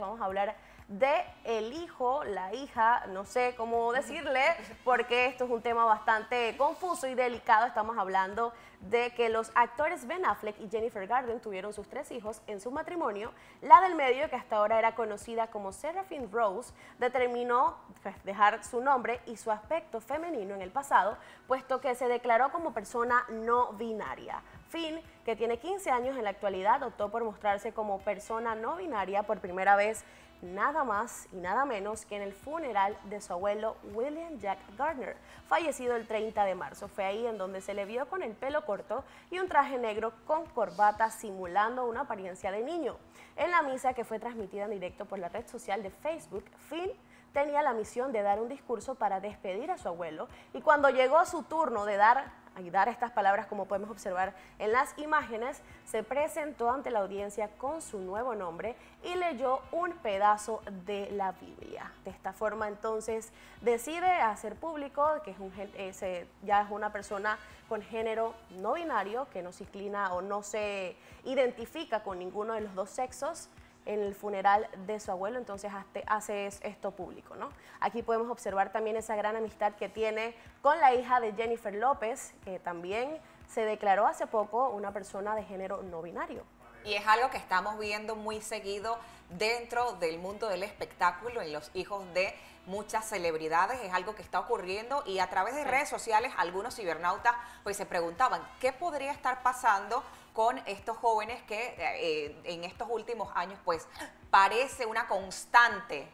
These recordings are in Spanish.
vamos a hablar de el hijo, la hija, no sé cómo decirle, porque esto es un tema bastante confuso y delicado. Estamos hablando de que los actores Ben Affleck y Jennifer Garner tuvieron sus 3 hijos en su matrimonio. La del medio, que hasta ahora era conocida como Seraphine Rose, determinó dejar su nombre y su aspecto femenino en el pasado, puesto que se declaró como persona no binaria. Finn, que tiene 15 años en la actualidad, optó por mostrarse como persona no binaria por primera vez, nada más y nada menos que en el funeral de su abuelo William Jack Gardner, fallecido el 30 de marzo. Fue ahí en donde se le vio con el pelo corto y un traje negro con corbata simulando una apariencia de niño. En la misa, que fue transmitida en directo por la red social de Facebook, Finn tenía la misión de dar un discurso para despedir a su abuelo, y cuando llegó su turno de dar estas palabras, como podemos observar en las imágenes, se presentó ante la audiencia con su nuevo nombre y leyó un pedazo de la Biblia. De esta forma, entonces, decide hacer público que ya es una persona con género no binario, que no se inclina o no se identifica con ninguno de los dos sexos. En el funeral de su abuelo, entonces hace esto público, ¿no? Aquí podemos observar también esa gran amistad que tiene con la hija de Jennifer López, que también se declaró hace poco una persona de género no binario. Y es algo que estamos viendo muy seguido dentro del mundo del espectáculo, en los hijos de muchas celebridades. Es algo que está ocurriendo, y a través de redes sociales algunos cibernautas pues se preguntaban qué podría estar pasando con estos jóvenes que en estos últimos años pues parece una constante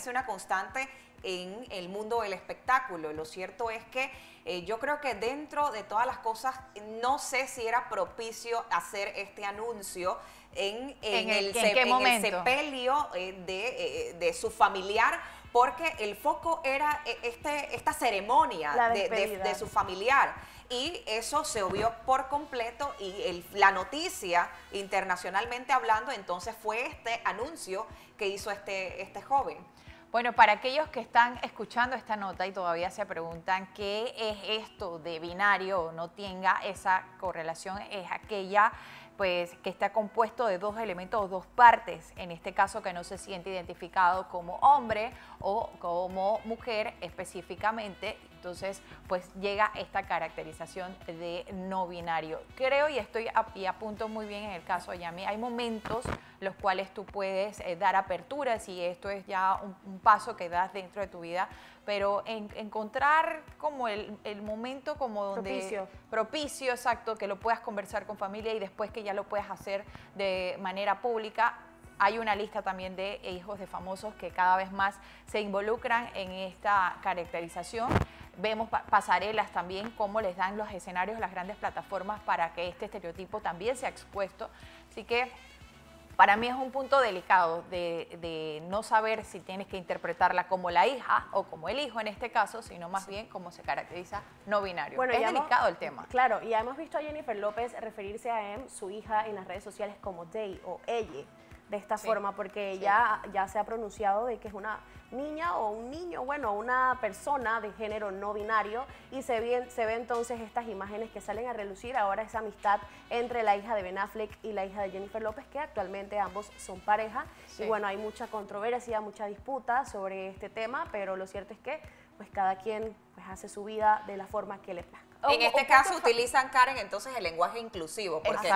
en el mundo del espectáculo. Lo cierto es que yo creo que dentro de todas las cosas, no sé si era propicio hacer este anuncio en el sepelio de su familiar, porque el foco era esta ceremonia de su familiar. Y eso se obvió por completo, y la noticia internacionalmente hablando, entonces fue este anuncio que hizo este joven. Bueno, para aquellos que están escuchando esta nota y todavía se preguntan qué es esto de binario o no tenga esa correlación, es aquella pues que está compuesto de 2 elementos o 2 partes, en este caso que no se siente identificado como hombre o como mujer específicamente. Entonces pues llega esta caracterización de no binario. Creo, y apunto muy bien en el caso de Yami, hay momentos los cuales tú puedes dar aperturas, y esto es ya un paso que das dentro de tu vida, pero encontrar como el momento como donde propicio, exacto, que lo puedas conversar con familia y después que ya lo puedas hacer de manera pública. Hay una lista también de hijos de famosos que cada vez más se involucran en esta caracterización. Vemos pasarelas también, cómo les dan los escenarios, las grandes plataformas para que este estereotipo también sea expuesto. Así que para mí es un punto delicado de no saber si tienes que interpretarla como la hija o como el hijo en este caso, sino más bien como se caracteriza no binario. Bueno, es delicado el tema. Claro, y ya hemos visto a Jennifer López referirse a su hija en las redes sociales como they o ella, de esta forma, porque ella ya se ha pronunciado de que es una niña o un niño, bueno, una persona de género no binario, y se ve entonces estas imágenes que salen a relucir ahora, esa amistad entre la hija de Ben Affleck y la hija de Jennifer López, que actualmente ambos son pareja. Y bueno, hay mucha controversia, mucha disputa sobre este tema, pero lo cierto es que pues cada quien pues hace su vida de la forma que le plazca. En este caso utilizan, Karen, entonces el lenguaje inclusivo, porque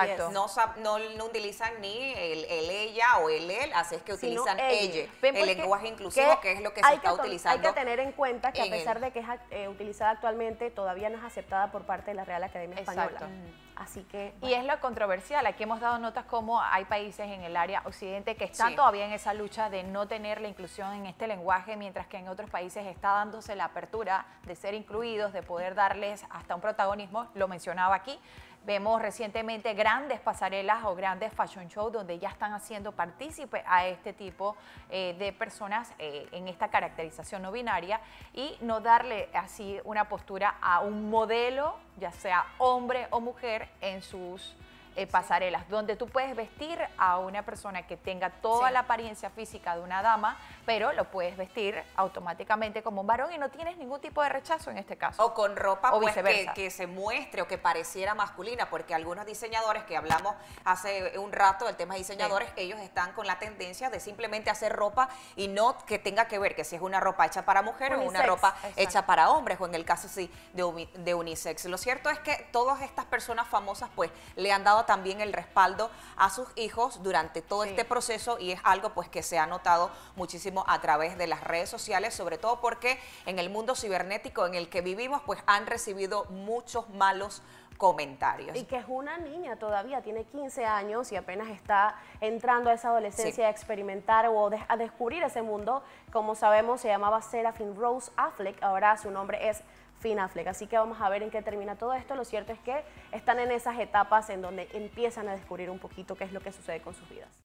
no utilizan ni el ella o el él, así es que utilizan ella. El lenguaje inclusivo, que es lo que se está utilizando. Hay que tener en cuenta que a pesar de que es utilizada actualmente, todavía no es aceptada por parte de la Real Academia Española. Así que, bueno. Y es lo controversial. Aquí hemos dado notas como hay países en el área occidente que están todavía en esa lucha de no tener la inclusión en este lenguaje, mientras que en otros países está dándose la apertura de ser incluidos, de poder darles hasta un protagonismo. Lo mencionaba aquí. Vemos recientemente grandes pasarelas o grandes fashion shows donde ya están haciendo partícipe a este tipo de personas en esta caracterización no binaria, y no darle así una postura a un modelo, ya sea hombre o mujer, en sus pasarelas, donde tú puedes vestir a una persona que tenga toda la apariencia física de una dama, pero lo puedes vestir automáticamente como un varón y no tienes ningún tipo de rechazo en este caso. O con ropa pues, que se muestre o que pareciera masculina, porque algunos diseñadores que hablamos hace un rato del tema de diseñadores, ellos están con la tendencia de simplemente hacer ropa y no que tenga que ver que si es una ropa hecha para mujeres o una ropa hecha para hombres, o en el caso sí de unisex. Lo cierto es que todas estas personas famosas pues le han dado también el respaldo a sus hijos durante todo este proceso, y es algo pues que se ha notado muchísimo a través de las redes sociales, sobre todo porque en el mundo cibernético en el que vivimos pues han recibido muchos malos comentarios. Y que es una niña todavía, tiene 15 años y apenas está entrando a esa adolescencia a experimentar o a descubrir ese mundo. Como sabemos, se llamaba Seraphine Rose Affleck, ahora su nombre es Finn Affleck. Así que vamos a ver en qué termina todo esto. Lo cierto es que están en esas etapas en donde empiezan a descubrir un poquito qué es lo que sucede con sus vidas.